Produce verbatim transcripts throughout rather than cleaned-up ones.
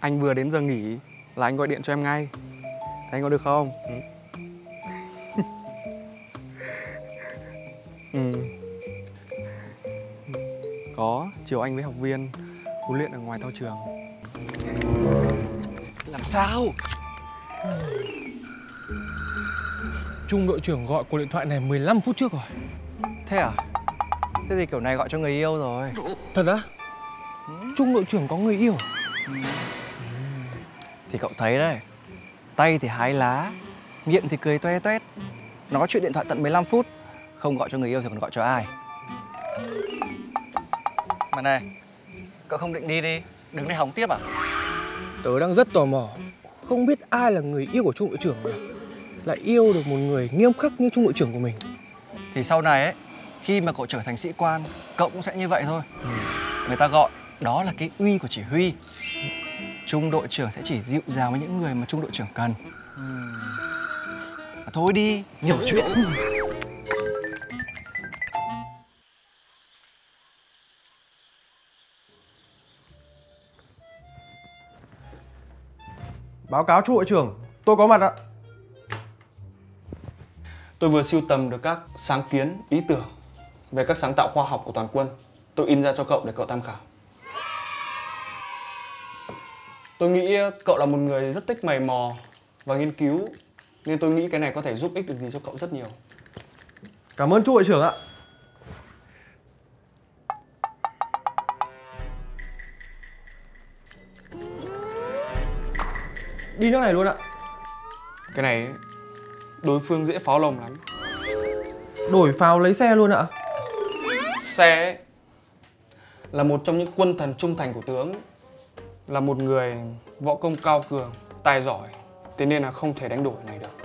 Anh vừa đến giờ nghỉ là anh gọi điện cho em ngay. Thế anh có được không? Ừ. Ừ. Có, chiều anh với học viên huấn luyện ở ngoài thao trường. Làm sao? Trung đội trưởng gọi cuộc điện thoại này mười lăm phút trước rồi. Thế à? Thế thì kiểu này gọi cho người yêu rồi. Thật á? Ừ. Trung đội trưởng có người yêu? Ừ. Thì cậu thấy đấy, tay thì hái lá, miệng thì cười toe toét. Nói chuyện điện thoại tận mười lăm phút, không gọi cho người yêu thì còn gọi cho ai? Mà này, cậu không định đi đi, đứng đây hóng tiếp à? Tớ đang rất tò mò, không biết ai là người yêu của Trung đội trưởng nhỉ? Lại yêu được một người nghiêm khắc như Trung đội trưởng của mình. Thì sau này ấy, khi mà cậu trở thành sĩ quan, cậu cũng sẽ như vậy thôi. Ừ. Người ta gọi đó là cái uy của chỉ huy. Trung đội trưởng sẽ chỉ dịu dàng với những người mà trung đội trưởng cần. Ừ. Thôi đi, nhiều chuyện. Báo cáo Trung đội trưởng, tôi có mặt ạ. Tôi vừa sưu tầm được các sáng kiến, ý tưởng về các sáng tạo khoa học của toàn quân. Tôi in ra cho cậu để cậu tham khảo. Tôi nghĩ cậu là một người rất thích mày mò và nghiên cứu, nên tôi nghĩ cái này có thể giúp ích được gì cho cậu rất nhiều. Cảm ơn Trung đội trưởng ạ. Đi nước này luôn ạ. Cái này đối phương dễ pháo lồng lắm. Đổi pháo lấy xe luôn ạ. Xe ấy, là một trong những quân thần trung thành của tướng, là một người võ công cao cường, tài giỏi, thế nên là không thể đánh đổi này được.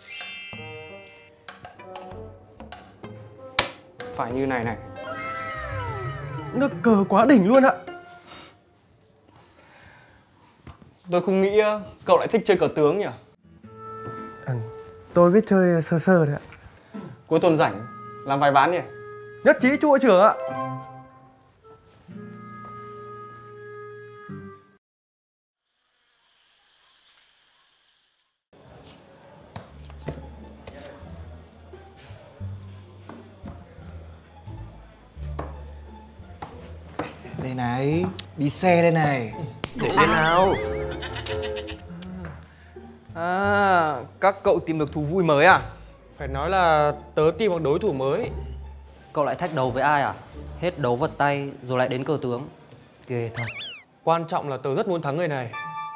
Phải như này này. Nước cờ quá đỉnh luôn ạ. Tôi không nghĩ cậu lại thích chơi cờ tướng nhỉ? À, tôi biết chơi sơ sơ đấy ạ. Cuối tuần rảnh làm vài ván nhỉ? Nhất trí Trung đội trưởng ạ. Đây này, đi xe đây này. Để thế nào? À, các cậu tìm được thú vui mới à? Phải nói là tớ tìm một đối thủ mới. Cậu lại thách đấu với ai à? Hết đấu vật tay rồi lại đến cờ tướng. Ghê thật. Quan trọng là tớ rất muốn thắng người này.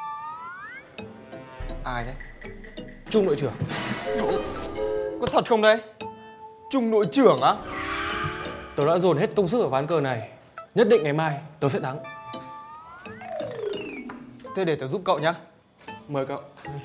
Ai đấy? Trung đội trưởng. Có thật không đấy? Trung đội trưởng á? Tớ đã dồn hết công sức ở ván cờ này. Nhất định ngày mai tớ sẽ thắng. Thế để tớ giúp cậu nhá. Mời cậu.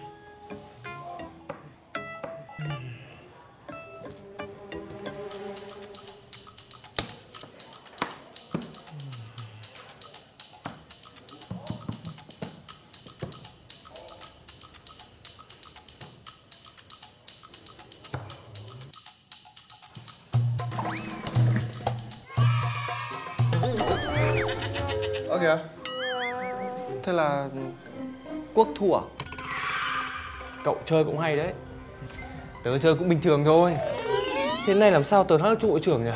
Ơ kìa. Thế là Quốc thua à? Cậu chơi cũng hay đấy. Tớ chơi cũng bình thường thôi. Thế này làm sao tớ thắng được Trung đội trưởng nhỉ?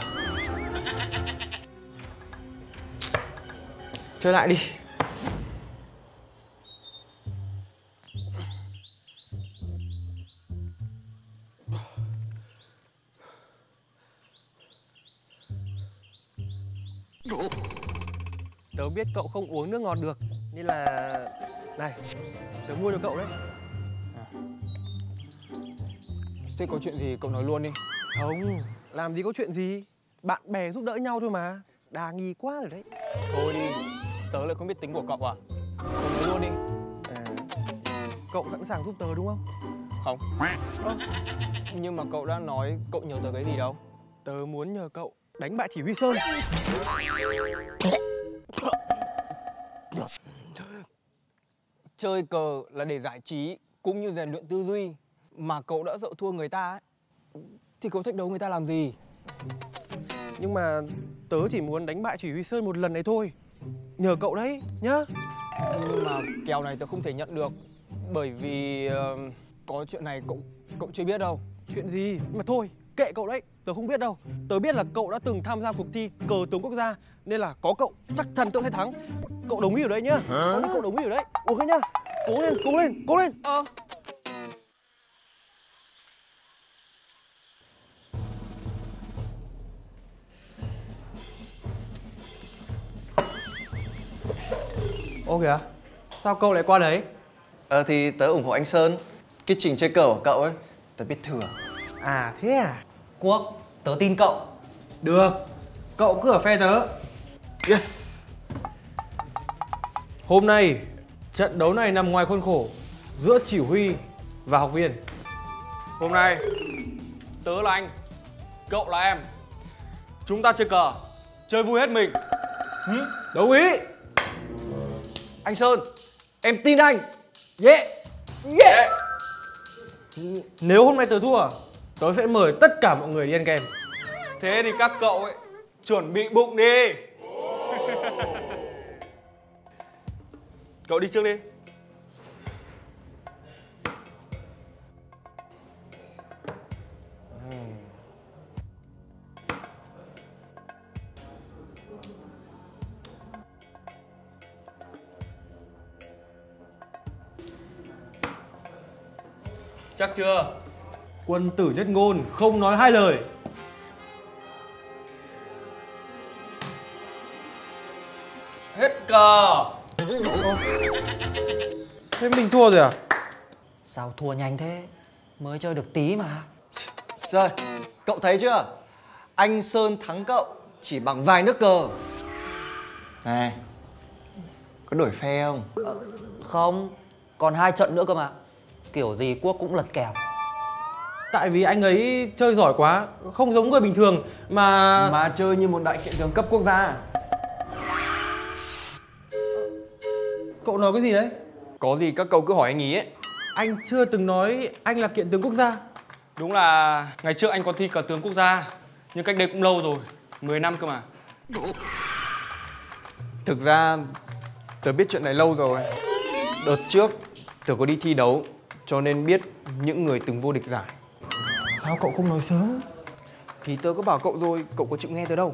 Chơi lại đi. Tớ biết cậu không uống nước ngọt được, nên là... Này, tớ mua cho cậu đấy. À. Thế có chuyện gì cậu nói luôn đi. Không, làm gì có chuyện gì. Bạn bè giúp đỡ nhau thôi mà. Đà nghi quá rồi đấy. Thôi đi, tớ lại không biết tính của cậu à? Cậu nói luôn đi. À, cậu sẵn sàng giúp tớ đúng không? Không. À, nhưng mà cậu đã nói cậu nhờ tớ cái gì đâu. Tớ muốn nhờ cậu đánh bại chỉ huy Sơn. Chơi cờ là để giải trí cũng như rèn luyện tư duy. Mà cậu đã dợ thua người ta ấy, thì cậu thách đấu người ta làm gì? Nhưng mà tớ chỉ muốn đánh bại chỉ huy Sơn một lần này thôi. Nhờ cậu đấy nhá. Nhưng mà kèo này tớ không thể nhận được. Bởi vì ờ, có chuyện này cậu cậu chưa biết đâu. Chuyện gì? Mà thôi, kệ cậu đấy, tớ không biết đâu. Tớ biết là cậu đã từng tham gia cuộc thi cờ tướng quốc gia, nên là có cậu chắc chắn tớ sẽ thắng. Cậu đồng ý ở đấy nhá. Có cậu đồng ý ở đấy. Ok nhá. Cố lên, cố lên, cố lên. Ờ. Ô kìa, sao cậu lại qua đấy? Ờ thì tớ ủng hộ anh Sơn. Cái trình chơi cờ của cậu ấy, tớ biết thừa. À thế à? Quốc, tớ tin cậu. Được, cậu cứ ở phe tớ. Yes. Hôm nay, trận đấu này nằm ngoài khuôn khổ giữa chỉ huy và học viên. Hôm nay tớ là anh, cậu là em. Chúng ta chơi cờ, chơi vui hết mình. Ừ, đồng ý. Anh Sơn, em tin anh. Yeah. Yeah. Nếu hôm nay tớ thua, tớ sẽ mời tất cả mọi người đi ăn kem. Thế thì các cậu ấy chuẩn bị bụng đi. Cậu đi trước đi. Chắc chưa? Quân tử nhất ngôn, không nói hai lời. Hết cờ. Thế mình thua rồi à? Sao thua nhanh thế? Mới chơi được tí mà. Rồi, cậu thấy chưa? Anh Sơn thắng cậu chỉ bằng vài nước cờ. Này, có đổi phe không? Không, còn hai trận nữa cơ mà. Kiểu gì Quốc cũng lật kèo. Tại vì anh ấy chơi giỏi quá, không giống người bình thường mà... Mà chơi như một đại kiện tướng cấp quốc gia. Cậu nói cái gì đấy? Có gì các cậu cứ hỏi anh ý ấy. Anh chưa từng nói anh là kiện tướng quốc gia. Đúng là ngày trước anh còn thi cờ tướng quốc gia, nhưng cách đây cũng lâu rồi, mười năm cơ mà. Thực ra tớ biết chuyện này lâu rồi. Đợt trước tớ có đi thi đấu, cho nên biết những người từng vô địch giải. Sao cậu không nói sớm? Thì tớ có bảo cậu rồi, cậu có chịu nghe tớ đâu.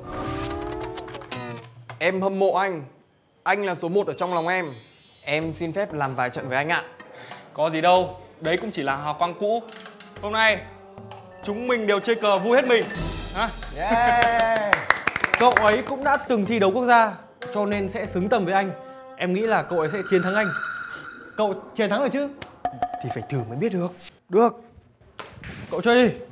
Em hâm mộ anh. Anh là số một ở trong lòng em. Em xin phép làm vài trận với anh ạ. Có gì đâu, đấy cũng chỉ là hào quang cũ. Hôm nay chúng mình đều chơi cờ vui hết mình. Hả? Yeah. Cậu ấy cũng đã từng thi đấu quốc gia, cho nên sẽ xứng tầm với anh. Em nghĩ là cậu ấy sẽ chiến thắng anh. Cậu chiến thắng rồi chứ? Thì phải thử mới biết được. Được. Cậu chơi đi.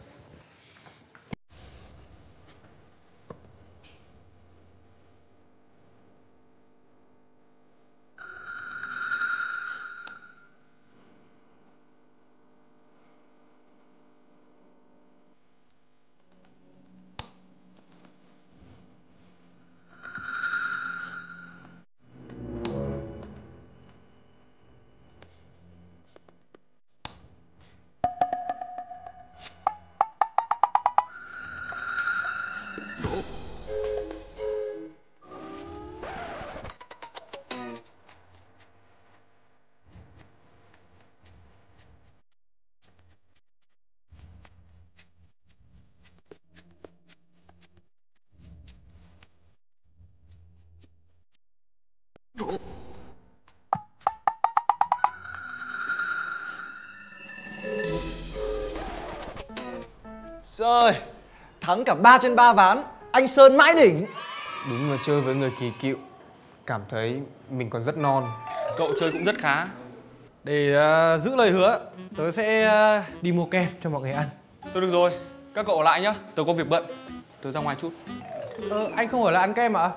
Rồi, thắng cả ba trên ba ván. Anh Sơn mãi đỉnh. Đúng là chơi với người kỳ cựu, cảm thấy mình còn rất non. Cậu chơi cũng rất khá. Để uh, giữ lời hứa, tớ sẽ uh, đi mua kem cho mọi người ăn. Thôi được rồi, các cậu ở lại nhá, tớ có việc bận. Tớ ra ngoài chút. Ờ, anh không ở lại ăn kem ạ?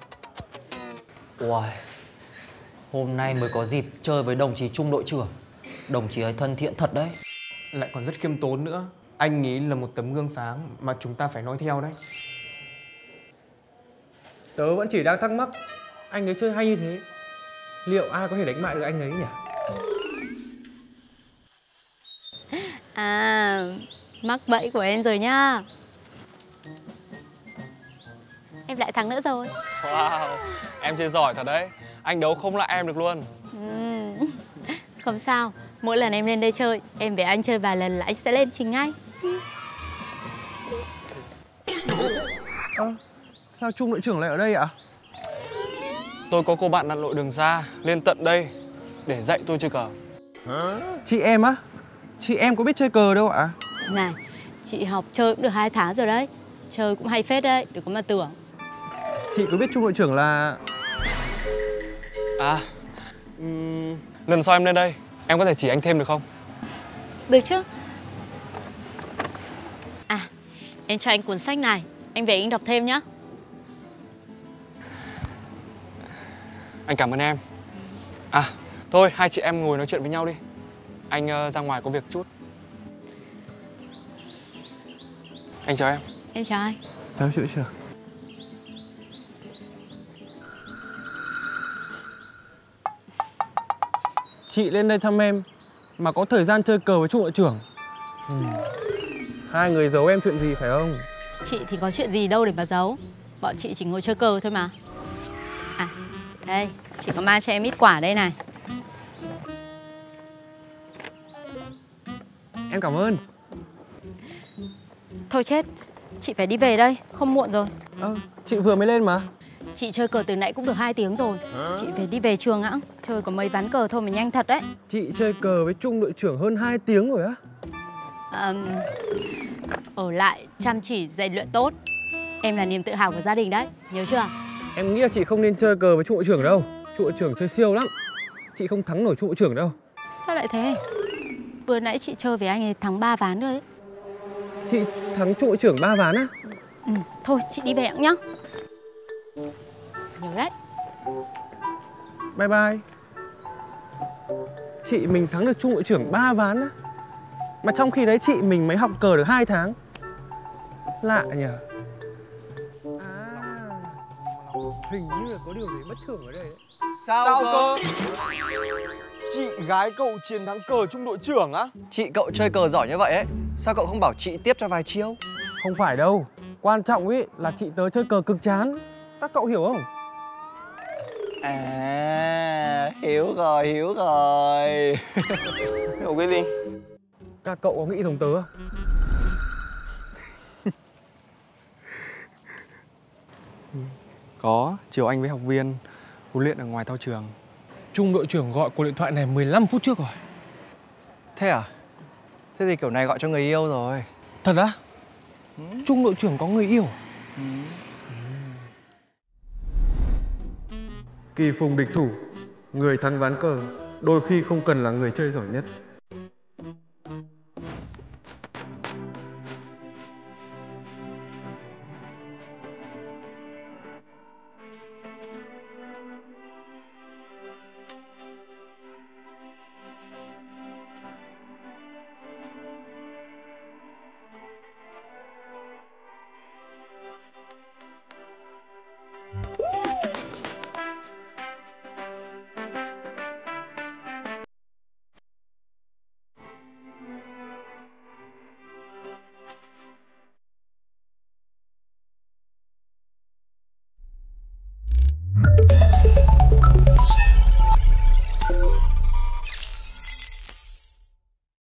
Uầy, hôm nay mới có dịp chơi với đồng chí Trung đội trưởng. Đồng chí ấy thân thiện thật đấy. Lại còn rất khiêm tốn nữa. Anh nghĩ là một tấm gương sáng mà chúng ta phải nói theo đấy. Tớ vẫn chỉ đang thắc mắc, anh ấy chơi hay như thế, liệu ai có thể đánh bại được anh ấy nhỉ? À, mắc bẫy của em rồi nhá. Em lại thắng nữa rồi. Wow, em chơi giỏi thật đấy. Anh đấu không lại em được luôn. Ừ. Không sao, mỗi lần em lên đây chơi, em với anh chơi vài lần là anh sẽ lên trình ngay. À, sao Trung đội trưởng lại ở đây ạ? Tôi có cô bạn lặn lội đường xa lên tận đây để dạy tôi chơi cờ. Chị em á? Chị em có biết chơi cờ đâu ạ? Này, chị học chơi cũng được hai tháng rồi đấy. Chơi cũng hay phết đấy, đừng có mà tưởng. Chị có biết Trung đội trưởng là... À, um, lần sau em lên đây, em có thể chỉ anh thêm được không? Được chứ. À, em cho anh cuốn sách này, anh về anh đọc thêm nhá. Anh cảm ơn em. À, thôi hai chị em ngồi nói chuyện với nhau đi. Anh uh, ra ngoài có việc chút. Anh chào em. Em chào anh. Chào chị trưởng. Chị lên đây thăm em mà có thời gian chơi cờ với Trung đội trưởng. Ừ. Hai người giấu em chuyện gì phải không? Chị thì có chuyện gì đâu để mà giấu. Bọn chị chỉ ngồi chơi cờ thôi mà. À, đây, chị có mang cho em ít quả đây này. Em cảm ơn. Thôi chết, chị phải đi về đây, không muộn rồi. À, chị vừa mới lên mà. Chị chơi cờ từ nãy cũng được hai tiếng rồi. Chị phải đi về trường ạ. Chơi có mấy ván cờ thôi mà nhanh thật đấy. Chị chơi cờ với Trung đội trưởng hơn hai tiếng rồi á? À, ở lại chăm chỉ rèn luyện tốt. Em là niềm tự hào của gia đình đấy, nhớ chưa? Em nghĩ là chị không nên chơi cờ với Trung đội trưởng đâu. Trung đội trưởng chơi siêu lắm. Chị không thắng nổi Trung đội trưởng đâu. Sao lại thế? Vừa nãy chị chơi với anh ấy thắng ba ván rồi ấy. Chị thắng Trung đội trưởng ba ván á? Ừ, thôi chị đi về nhá. Nhớ đấy. Bye bye. Chị mình thắng được Trung đội trưởng ba ván á. Mà trong khi đấy chị mình mới học cờ được hai tháng. Lạ nhỉ? À, hình như là có điều gì bất thường ở đây đấy. Sao, Sao cơ? Chị gái cậu chiến thắng cờ Trung đội trưởng á? Chị cậu chơi cờ giỏi như vậy ấy, sao cậu không bảo chị tiếp cho vài chiêu? Không phải đâu. Quan trọng ấy là chị tớ chơi cờ cực chán. Các cậu hiểu không? À, hiểu rồi, hiểu rồi. Hiểu cái gì? Các cậu có nghĩ giống tớ không? Có, chiều anh với học viên huấn luyện ở ngoài thao trường. Trung đội trưởng gọi cuộc điện thoại này mười lăm phút trước rồi. Thế à? Thế thì kiểu này gọi cho người yêu rồi. Thật á? Ừ. Trung đội trưởng có người yêu? Ừ. Kỳ phùng địch thủ, người thắng ván cờ đôi khi không cần là người chơi giỏi nhất.